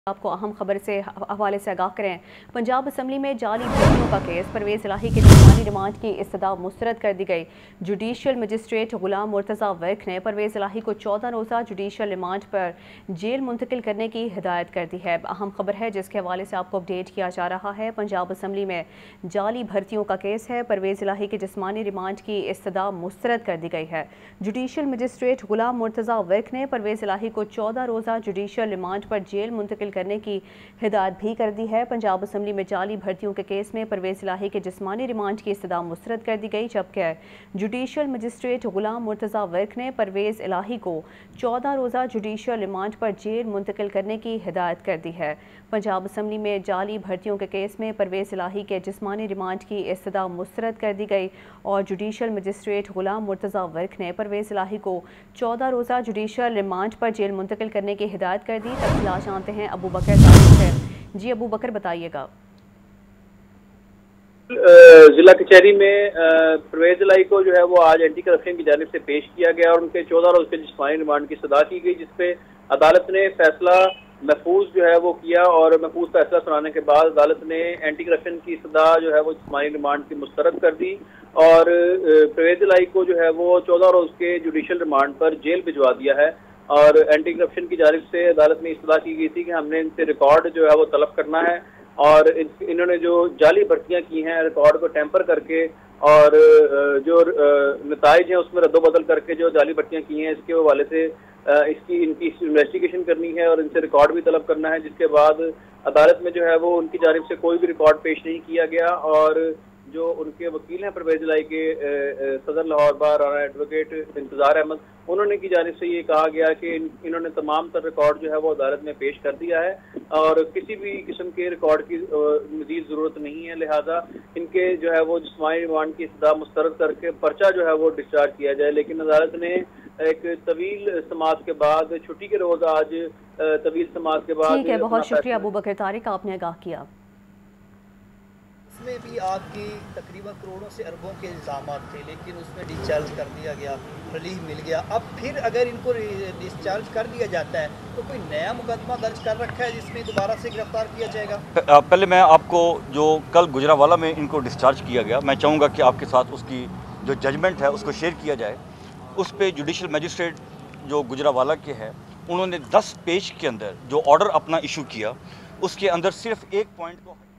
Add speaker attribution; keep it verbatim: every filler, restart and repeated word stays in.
Speaker 1: आपको अहम खबर से हवाले से आगाह करें। पंजाब असम्बली में जाली भर्तियों का केस परवेज इलाही के जिस्मानी रिमांड की इस्तदा मुस्तरद कर दी गई। जुडिशल मजिस्ट्रेट गुलाम मुर्तज़ा वर्क ने परवेज इलाही को चौदह रोज़ा जुडिशल रिमांड पर जेल मुंतकिल करने की हिदायत कर दी है। अहम खबर है जिसके हवाले से आपको अपडेट किया जा रहा है। पंजाब असम्बली में जाली भर्तियों का केस है। परवेज इलाही के जिस्मानी रिमांड की इस्तदा मुस्तरद कर दी गई है। जुडिशल मजिस्ट्रेट गुलाम मुर्तज़ा वर्क ने परवेज इलाही को चौदह रोज़ा जुडिशल रिमांड पर जेल मुंतकिल करने की हिदायत भी कर दी है। पंजाब असम्बली में जाली भर्तियों के केस में परवेज इलाही के जिस्मानी रिमांड की इस्तदा मुस्तरद कर दी गई, जबकि जुडिशल मजिस्ट्रेट गुलाम मुर्तज़ा वर्क ने परवेज इलाही को चौदह रोज़ा जुडिशल रिमांड पर जेल मुंतकिल करने की हिदायत कर दी है। पंजाब असम्बली में जाली भर्तियों के केस में परवेज इलाही के जिस्मानी रिमांड की इस्तदा मुस्तरद कर दी गई और जुडिशल मजिस्ट्रेट गुलाम मुर्तज़ा वर्क ने परवेज इलाही को चौदह रोज़ा जुडिशल रिमांड पर जेल मुंतकिल करने की हिदायत कर दी। तफसीलात जानते हैं अबू बकर से। जी अबू बकर बताइएगा।
Speaker 2: जिला कचहरी में परवेज इलाही को जो है वो आज एंटी करप्शन की जानिब से पेश किया गया और उनके चौदह रोज के जिस्मानी रिमांड की सजा की गई, जिसपे अदालत ने फैसला महफूज जो है वो किया और महफूज फैसला सुनाने के बाद अदालत ने एंटी करप्शन की सजा जो है वो जिस्मानी रिमांड की मुस्तरद कर दी और परवेज इलाही को जो है वो चौदह रोज के जुडिशल रिमांड पर जेल भिजवा दिया है। और एंटी करप्शन की जानिब से अदालत में इस्तदा की गई थी कि हमने इनसे रिकॉर्ड जो है वो तलब करना है और इन, इन्होंने जो जाली भर्तियां की हैं रिकॉर्ड को टेम्पर करके और जो नताइज हैं उसमें रद्दोबदल करके जो जाली भर्तियां की हैं इसके हवाले से इसकी इनकी इन्वेस्टिगेशन करनी है और इनसे रिकॉर्ड भी तलब करना है, जिसके बाद अदालत में जो है वो उनकी जानिब से कोई भी रिकॉर्ड पेश नहीं किया गया और जो उनके वकील हैं परवेज इलाही के सदर लाहौर बार और एडवोकेट इंतजार अहमद, उन्होंने की जानिब से ये कहा गया कि इन, इन्होंने तमाम तर रिकॉर्ड जो है वो अदालत में पेश कर दिया है और किसी भी किस्म के रिकॉर्ड की मजीद ज़रूरत नहीं है, लिहाजा इनके जो है वो जिस्मानी रिमांड की सजा मुस्तरद करके पर्चा जो है वो डिस्चार्ज किया जाए। लेकिन अदालत ने एक तवील समाज के बाद छुट्टी के रोज आज तवील समाज के बाद
Speaker 1: ठीक है, बहुत शुक्रिया अबू बकर तारिक, आपने आगाह किया।
Speaker 3: उसमें भी आपकी तकरीबन करोड़ों से अरबों के इल्ज़ाम थे, लेकिन उसमें डिस्चार्ज कर दिया गया, रिलीफ मिल गया। अब फिर अगर इनको डिस्चार्ज कर दिया जाता है तो कोई नया मुकदमा दर्ज कर रखा है जिसमें दोबारा से गिरफ्तार किया जाएगा?
Speaker 4: पहले मैं आपको जो कल गुजरावाला में इनको डिस्चार्ज किया गया, मैं चाहूँगा कि आपके साथ उसकी जो जजमेंट है उसको शेयर किया जाए। उस पर जुडिशल मजिस्ट्रेट जो गुजरावाला के हैं उन्होंने दस पेज के अंदर जो ऑर्डर अपना इशू किया उसके अंदर सिर्फ एक पॉइंट को